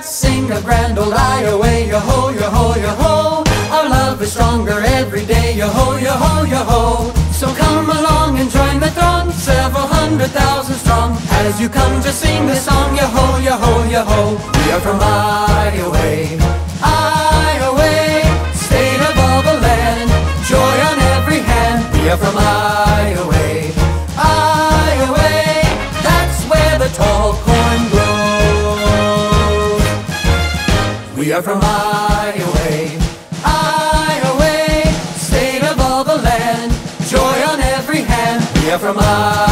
let's sing a grand old Iowa, yo-ho, yo-ho, yo-ho. Our love is stronger every day, yo-ho, yo-ho, yo-ho. So come along and join the throng, several 100,000 strong, as you come to sing the song, yo-ho, yo-ho, yo-ho. We are from Iowa, Iowa, state of all the land, joy on every hand. We are from Iowa, Iowa, that's where the tall corn grows. We are from Iowa, Iowa, state of all the land, joy on every hand. We are from Iowa.